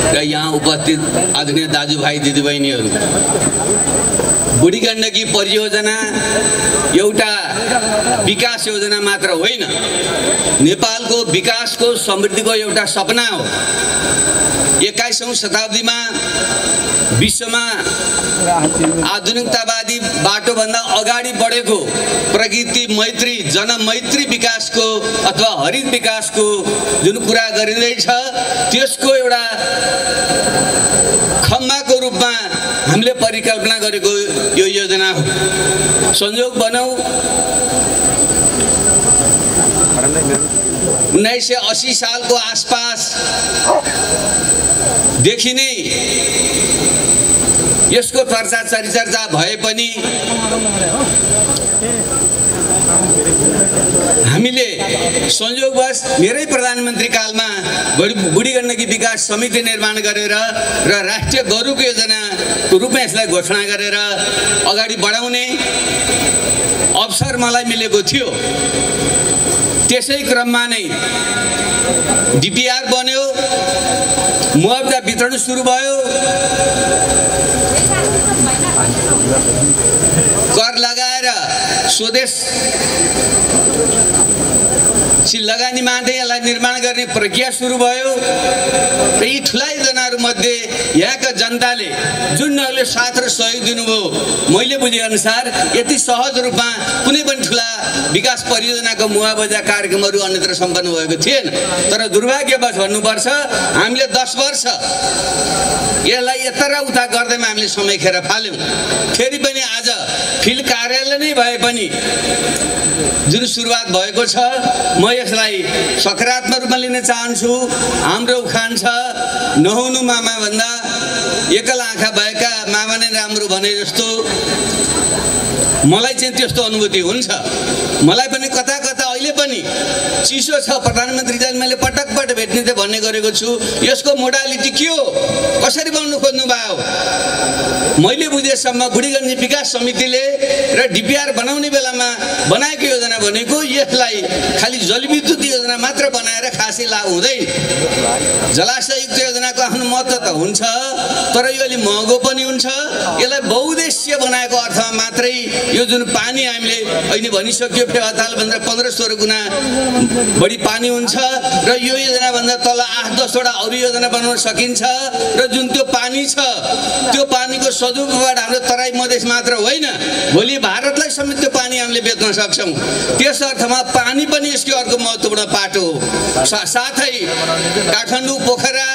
र यहाँ उपस्थित आदरणीय दाजुभाइ दिदीबहिनीहरू, बुढी गण्डकी परियोजना एउटा विकास योजना मात्र होइन, नेपालको विकासको समृद्धिको एउटा सपना हो। 21औं शताब्दीमा विश्वमा आधुनिकतावादी बाटोभन्दा अगाडि बढेको प्रकृति मैत्री, जनमैत्री विकासको अथवा हरित विकासको जुन कुरा गरिँदैछ, त्यसको एउटा खम्बाको रूपमा हामीले परिकल्पना गरेको यो योजना हो। संयोग बनाऊ 1980 सालको आसपास देखि नै यसको चर्चा परिचर्चा भए पनि हामीले संयोगवश मेरै प्रधानमन्त्री कालमा बुढी गण्डकी विकास समिति निर्माण गरेर र राष्ट्रिय गौरव योजनाको रूपमा यसलाई घोषणा गरेर अगाडि बढाउने अवसर मलाई मिलेको थियो। त्यसै क्रममा नै डिपिआर बन्यो, मुआवजा वितरण सुरु भयो, कर लगाएर स्वदेश लगानी मान्दै यसलाई निर्माण गर्ने प्रक्रिया सुरु भयो। र यी ठुला योजनाहरू मध्ये यहाँका जनताले जुन उहाँले साथ र सहयोग दिनुभयो, मैले बुझेअनुसार यति सहज रूपमा कुनै पनि ठुला विकास परियोजनाको मुआवजा कार्यक्रमहरू अन्यत्र सम्पन्न भएको थिएन। तर दुर्भाग्यवश भन्नुपर्छ, हामीले 10 वर्ष यसलाई यता उता गर्दैमा हामीले समय खेर फाल्यौँ। फेरि पनि आज फिल्ड कार्यालय नै भए पनि जुन सुरुवात भएको छ, म यसलाई सकारात्मक रूपमा लिन चाहन्छु। हाम्रो उखान छ, नहुनु मामा भन्दा एकल आँखा भएका मामा नै राम्रो भने जस्तो मलाई चाहिँ त्यस्तो अनुभूति हुन्छ। मलाई पनि कता कता अहिले पनि चिसो छ। प्रधानमन्त्रीलाई मैले पटक भेट्ने त भन्ने गरेको छु, यसको मोडालिटी के हो, कसरी बनाउनु खोज्नु भयो? मैले बुझेसम्म बुढी गण्डकी विकास समितिले र डिपिआर बनाउने बेलामा बनाएको योजना भनेको यसलाई खालि जलविद्युत योजना मात्र बनाएर खासै लाभ हुँदैन। जलाशययुक्त योजनाको आफ्नो महत्त्व त हुन्छ, तर यो अलि महँगो पनि हुन्छ। यसलाई बहुउद्देश्य बनाएको अर्थमा मात्रै यो जुन पानी हामीले अहिले भनिसक्यो, फेवाताल भन्दा 15-16 गुणा बढी पानी हुन्छ र यो योजनाभन्दा तल 8-10 वटा अरू योजना बनाउन सकिन्छ। र जुन त्यो पानी छ, त्यो पानीको सदुपयोग हाम्रो तराई मधेस मात्र होइन, भोलि भारतलाई समेत त्यो पानी हामीले बेच्न सक्छौँ। त्यस अर्थमा पानी पनि यसको अर्को महत्त्वपूर्ण पाटो हो। साथै काठमाडौँ, पोखरा,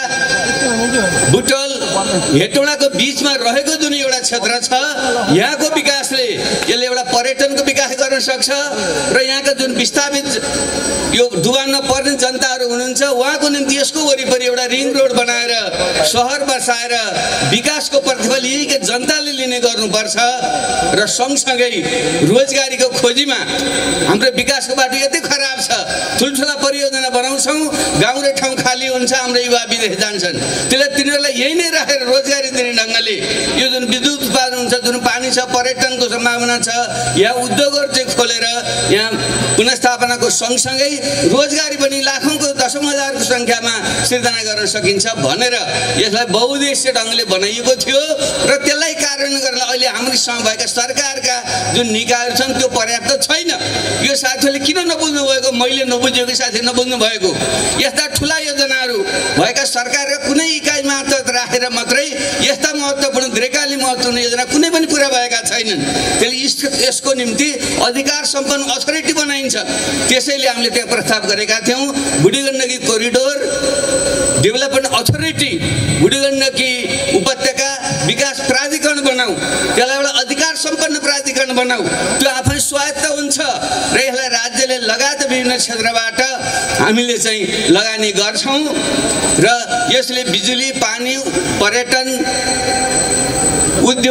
बुटवल, हेटौडाको बिचमा रहेको जुन एउटा क्षेत्र छ, यहाँको विकासले यसले एउटा पर्यटनको विकास गर्न सक्छ र यहाँका जुन विस्थापित यो डुबानमा पर्ने जनताहरू हुनुहुन्छ, उहाँको निम्ति यसको वरिपरि एउटा रिङ रोड बनाएर सहर बसाएर विकासको प्रतिफल यहीँका जनताले लिने गर्नुपर्छ। र सँगसँगै रोजगारीको खोजीमा हाम्रो विकासको बाटो यति खराब छ, ठुल्ठुला परियोजना बनाउँछौँ, गाउँ र ठाउँ खाली हुन्छ, हाम्रो युवा विदेश जान्छन्। त्यसलाई तिनीहरूलाई यही नै राखेर रोजगारी दिने ढङ्गले यो जुन विद्युत उत्पादन हुन्छ, जुन पानी छ, पर्यटनको सम्भावना छ, यहाँ उद्योगहरू चाहिँ खोलेर यहाँ पुनर्स्थापनाको सँगसँगै रोजगारी पनि लाखौँको 10,000को सङ्ख्यामा सिर्जना गर्न सकिन्छ भनेर यसलाई बहुउद्देश्य ढङ्गले बनाइएको थियो। र त्यसलाई कार्यान्वयन गर्न अहिले हामीसँग भएका सरकारका जुन निकायहरू छन् त्यो पर्याप्त छैन। यो साथीहरूले किन नबुझ्नु भएको, मैले नबुझेको साथी नबुझ्नु भएको, यस्ता ठुला योजनाहरू भएका सरकारका कुनै इकाइ मात्र राखेर मात्रै यस्ता महत्त्वपूर्ण दीर्घकालीन महत्त्वपूर्ण योजना कुनै पनि पुरा भएका छैनन्। त्यसले यसको निम्ति अधिकार सम्पन्न अथोरिटी बनाइन्छ। त्यसैले हामीले त्यहाँ प्रस्ताव गरेका थियौँ, बुढी गण्डकी कोरिडोर डेभलपमेन्ट अथोरिटी, बुढी गण्डकी उपत्यका विकास प्राधिकरण बनाऊ, त्यसलाई एउटा अधिकार सम्पन्न प्राधिकरण बनाऊ। त्यो आफै स्वायत्त हुन्छ र यसलाई राज्यले लगायत विभिन्न क्षेत्रबाट हामीले चाहिँ लगानी गर्छौँ र यसले बिजुली, पानी, पर्यटन, उद्योग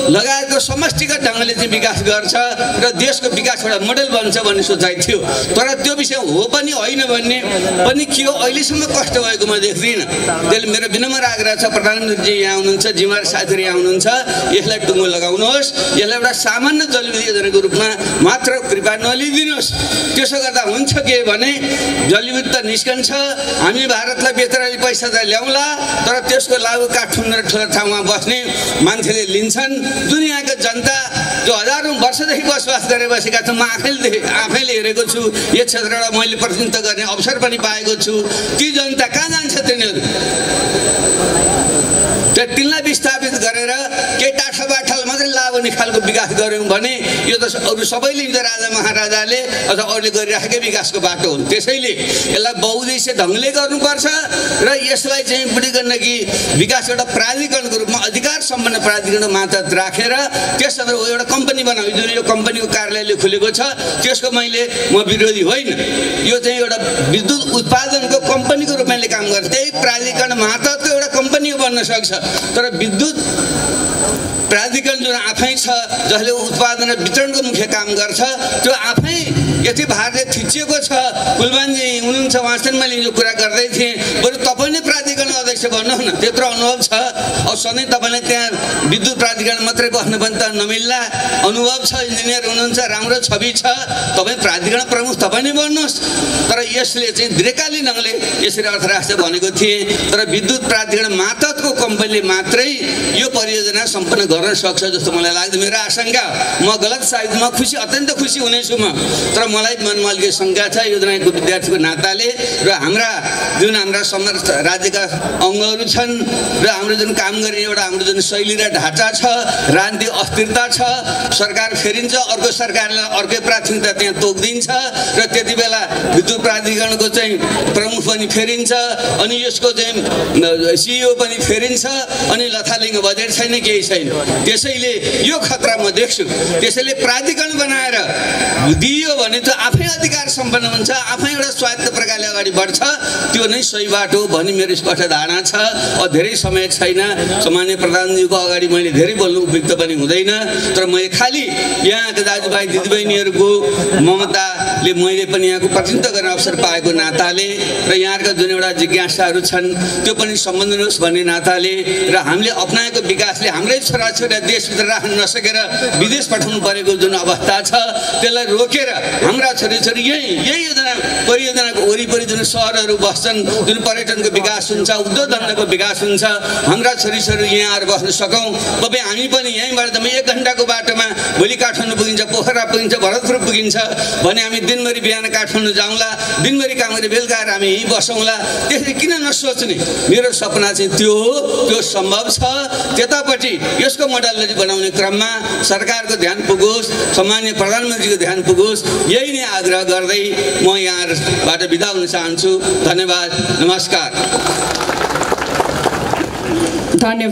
लगायतको समष्टिगत ढङ्गले चाहिँ विकास गर्छ र देशको विकास एउटा मोडेल बन्छ भन्ने सोचाइ थियो। तर त्यो विषय हो पनि होइन भन्ने पनि के हो अहिलेसम्म कष्ट भएको म देख्दिनँ। त्यसले मेरो विनम्र आग्रह छ, प्रधानमन्त्रीजी यहाँ हुनुहुन्छ, जिम्मेवार साथीहरू यहाँ हुनुहुन्छ, यसलाई टुङ्गो लगाउनुहोस्, यसलाई एउटा सामान्य जलविद्युत योजनाको रूपमा मात्र कृपा नलिदिनुहोस्। त्यसो गर्दा हुन्छ के भने जलविद्युत त निस्कन्छ, हामी भारतलाई बेचेर पैसा त ल्याउँला, तर त्यसको लाभ काठमाडौँ र ठुलो ठाउँमा बस्ने मान्छेले लिन्छन्। दुनियाँको जनता जो हजारौँ वर्षदेखि बसोबास गरेर बसेका छन्, म आफैले हेरेको छु, यो क्षेत्रबाट मैले प्रतिनिधित्व गर्ने अवसर पनि पाएको छु। ती जनता कहाँ जान्छ तिनीहरू? तिनलाई विस्थापित गरेर केही टाठाबाठाल मात्रै लाभ हुने खालको विकास गऱ्यौँ भने यो त अरू सबैले हिजो राजा महाराजाले अथवा अरूले गरिराखेकै विकासको बाटो हुन्। त्यसैले यसलाई बहुउद्देश्य ढङ्गले गर्नुपर्छ र यसलाई चाहिँ बुढी गण्डकी विकास एउटा प्राधिकरणको रूपमा अधिकार सम्पन्न प्राधिकरण मात्र राखेर त्यसमा एउटा कम्पनी बनाऊ। जुन यो कम्पनीको कार्यालयले खुलेको छ त्यसको म विरोधी होइन, यो चाहिँ एउटा विद्युत उत्पादनको कम्पनीको रूपमा काम गर्छ, त्यही प्राधिकरण मार्फतको एउटा कम्पनी बन्न सक्छ। तर विद्युत प्राधिकरण जुन आफै छ जसले उत्पादन र वितरणको मुख्य काम गर्छ त्यो आफै यति भारले थिचिएको छ। कुलमानजी हुनुहुन्छ, उहाँसँग मैले यो कुरा गर्दै थिएँ, बरु तपाईँ नै प्राधिकरण अध्यक्ष भन्नुहोस् न, त्यत्रो अनुभव छ। अब सधैँ तपाईँले त्यहाँ विद्युत प्राधिकरण मात्रै बस्नु पनि त नमिल्ला, अनुभव छ, इन्जिनियर हुनुहुन्छ, राम्रो छवि छ, तपाईँ प्राधिकरण प्रमुख तपाईँ नै बन्नुहोस्। तर यसले चाहिँ दीर्घकालीन ढङ्गले यसरी अर्थ राष्ट्र भनेको थिएँ, तर विद्युत प्राधिकरण मार्फतको कम्पनीले मात्रै यो परियोजना सम्पन्न गर्न सक्छ जस्तो मलाई लाग्छ। मेरो आशंका, म गलत सायद, म खुसी, अत्यन्त खुसी हुनेछु म, तर मलाई मनमा अलिकति शङ्का छ योजनाको विद्यार्थीको नाताले र हाम्रा राज्यका अङ्गहरू छन् र हाम्रो जुन काम गर्ने एउटा हाम्रो जुन शैली र ढाँचा छ, राजनीतिक अस्थिरता छ, सरकार फेरिन्छ, अर्को सरकारलाई अर्कै प्राथमिकता त्यहाँ तोकिदिन्छ र त्यति बेला विद्युत प्राधिकरणको चाहिँ प्रमुख पनि फेरिन्छ, अनि यसको चाहिँ सिइओ पनि फेरिन्छ, अनि लथालिङ्ग बजेट छैन, केही छैन। त्यसैले यो खतरा म देख्छु। त्यसैले प्राधिकरण बनाएर दियो भने त आफै अधिकार सम्पन्न हुन्छ, आफै एउटा स्वायत्त प्रकारले अगाडि बढ्छ, त्यो नै सही बाटो भन्ने मेरो स्पष्ट धारणा छ। धेरै समय छैन, सामान्य प्रधानजीको अगाडि मैले धेरै बोल्नु उपयुक्त पनि हुँदैन, तर मैले खालि यहाँका दाजुभाइ दिदीबहिनीहरूको ममताले मैले पनि यहाँको प्रतिनिधित्व गर्ने अवसर पाएको नाताले र यहाँका जुन एउटा जिज्ञासाहरू छन् त्यो पनि सम्बन्धन होस् भन्ने नाताले र हामीले अपनाएको विकासले हाम्रै छोराछोरी देशभित्र राख्न नसकेर विदेश पठाउनु परेको जुन अवस्था छ त्यसलाई रोकेर हाम्रा छोरीछोरी यही परियोजनाको वरिपरि जुन सहरहरू बस्छन्, जुन पर्यटनको विकास हुन्छ, उद्योग धन्दाको विकास हुन्छ, हाम्रा छोरीछोरी यहाँ आएर बस्न सकौँ। तपाईँ हामी पनि यहीँबाट त 1 घन्टाको बाटोमा भोलि काठमाडौँ पुगिन्छ, पोखरा पुगिन्छ, भरतपुर पुगिन्छ भने हामी दिनभरि बिहान काठमाडौँ जाउँला, दिनभरि काम गरेर बेलुका आएर हामी यहीँ बसौँला। त्यसरी किन नसोच्ने? मेरो सपना चाहिँ त्यो हो, त्यो सम्भव छ। त्यतापट्टि यसको मोडल बनाउने क्रममा सरकारको ध्यान पुगोस्, सामान्य प्रधानमन्त्रीको ध्यान पुगोस्, यही नै आग्रह गर्दै म यहाँबाट बिदा हुन चाहन्छु। धन्यवाद, नमस्कार। धन्यवाद।